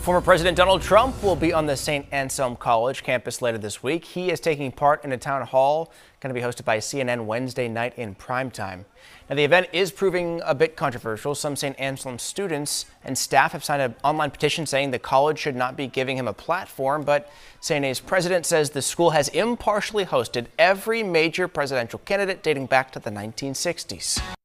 Former President Donald Trump will be on the Saint Anselm College campus later this week. He is taking part in a town hall going to be hosted by CNN Wednesday night in primetime. Now, the event is proving a bit controversial. Some Saint Anselm students and staff have signed an online petition saying the college should not be giving him a platform, but Saint A's president says the school has impartially hosted every major presidential candidate dating back to the 1960s.